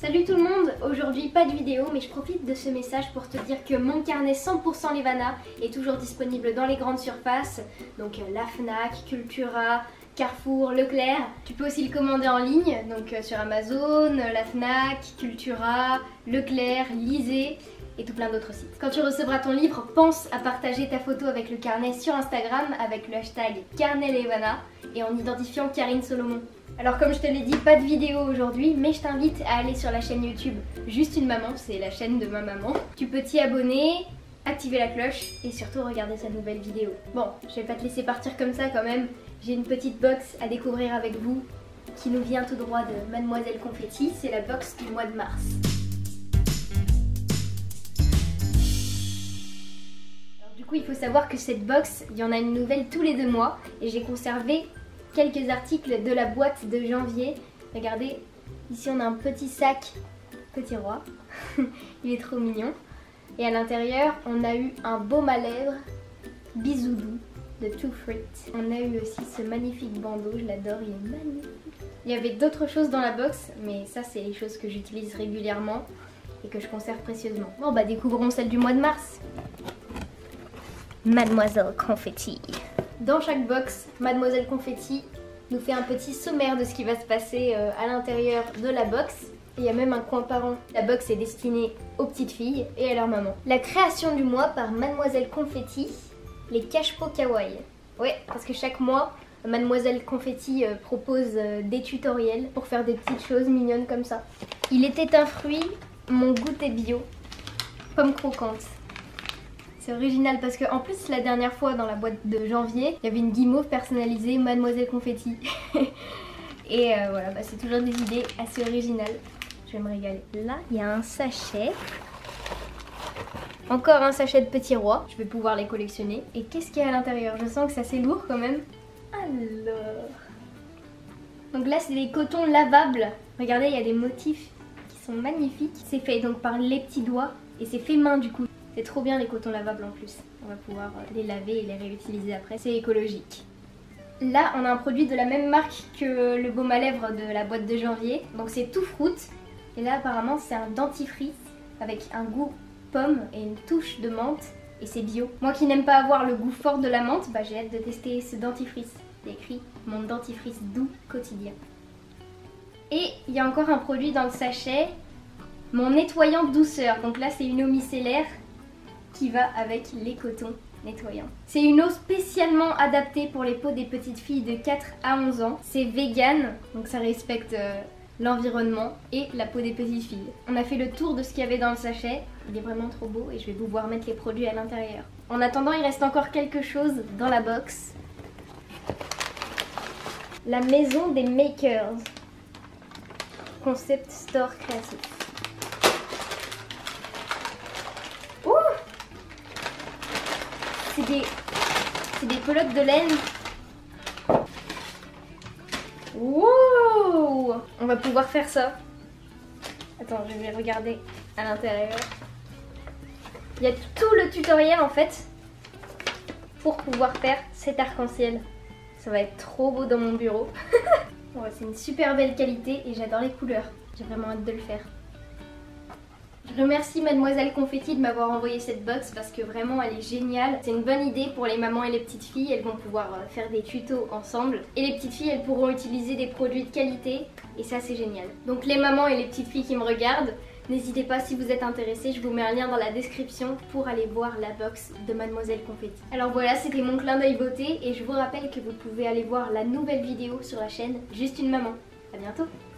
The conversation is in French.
Salut tout le monde, aujourd'hui pas de vidéo mais je profite de ce message pour te dire que mon carnet 100% Levana est toujours disponible dans les grandes surfaces, donc la Fnac, Cultura, Carrefour, Leclerc. Tu peux aussi le commander en ligne, donc sur Amazon, la Fnac, Cultura, Leclerc, Lisez et tout plein d'autres sites. Quand tu recevras ton livre, pense à partager ta photo avec le carnet sur Instagram avec le hashtag CarnetLevana et en identifiant Karine Solomon. Alors comme je te l'ai dit, pas de vidéo aujourd'hui, mais je t'invite à aller sur la chaîne YouTube Juste une maman, c'est la chaîne de ma maman. Tu peux t'y abonner, activer la cloche et surtout regarder sa nouvelle vidéo. Bon, je vais pas te laisser partir comme ça quand même, j'ai une petite box à découvrir avec vous qui nous vient tout droit de Mademoiselle Confetti, c'est la box du mois de mars. Alors, du coup, il faut savoir que cette box, il y en a une nouvelle tous les 2 mois et j'ai conservé quelques articles de la boîte de janvier. Regardez, ici on a un petit sac Petit Roi, il est trop mignon. Et à l'intérieur, on a eu un baume à lèvres Bisoudou de Too Fruit. On a eu aussi ce magnifique bandeau, je l'adore, il est magnifique. Il y avait d'autres choses dans la box, mais ça c'est les choses que j'utilise régulièrement et que je conserve précieusement. Bon bah découvrons celle du mois de mars. Mademoiselle Confetti. Dans chaque box, Mademoiselle Confetti nous fait un petit sommaire de ce qui va se passer à l'intérieur de la box. Et il y a même un coin parent. La box est destinée aux petites filles et à leur maman. La création du mois par Mademoiselle Confetti, les cache-pots kawaii. Ouais, parce que chaque mois, Mademoiselle Confetti propose des tutoriels pour faire des petites choses mignonnes comme ça. Il était un fruit, mon goûter bio, pomme croquante. C'est original parce que en plus la dernière fois dans la boîte de janvier, il y avait une guimauve personnalisée Mademoiselle Confetti. Et voilà, bah, c'est toujours des idées assez originales. Je vais me régaler. Là, il y a un sachet. Encore un sachet de Petit Roi. Je vais pouvoir les collectionner. Et qu'est-ce qu'il y a à l'intérieur? Je sens que c'est assez lourd quand même. Alors... Donc là, c'est des cotons lavables. Regardez, il y a des motifs qui sont magnifiques. C'est fait donc par les petits doigts et c'est fait main du coup. C'est trop bien les cotons lavables en plus. On va pouvoir les laver et les réutiliser après. C'est écologique. Là, on a un produit de la même marque que le baume à lèvres de la boîte de janvier. Donc c'est Too Fruit. Et là, apparemment, c'est un dentifrice avec un goût pomme et une touche de menthe. Et c'est bio. Moi qui n'aime pas avoir le goût fort de la menthe, bah, j'ai hâte de tester ce dentifrice. Il est écrit mon dentifrice doux quotidien. Et il y a encore un produit dans le sachet. Mon nettoyant douceur. Donc là, c'est une eau micellaire qui va avec les cotons nettoyants. C'est une eau spécialement adaptée pour les peaux des petites filles de 4 à 11 ans. C'est vegan, donc ça respecte l'environnement et la peau des petites filles. On a fait le tour de ce qu'il y avait dans le sachet. Il est vraiment trop beau et je vais pouvoir mettre les produits à l'intérieur. En attendant, il reste encore quelque chose dans la box. La maison des makers. Concept store créatif. C'est des pelotes de laine. Wow! On va pouvoir faire ça. Attends, je vais regarder à l'intérieur. Il y a tout le tutoriel en fait pour pouvoir faire cet arc-en-ciel. Ça va être trop beau dans mon bureau. Ouais, c'est une super belle qualité et j'adore les couleurs. J'ai vraiment hâte de le faire. Je remercie Mademoiselle Confetti de m'avoir envoyé cette box parce que vraiment elle est géniale. C'est une bonne idée pour les mamans et les petites filles, elles vont pouvoir faire des tutos ensemble. Et les petites filles, elles pourront utiliser des produits de qualité et ça c'est génial. Donc les mamans et les petites filles qui me regardent, n'hésitez pas si vous êtes intéressés, je vous mets un lien dans la description pour aller voir la box de Mademoiselle Confetti. Alors voilà, c'était mon clin d'œil beauté et je vous rappelle que vous pouvez aller voir la nouvelle vidéo sur la chaîne Juste une maman. À bientôt!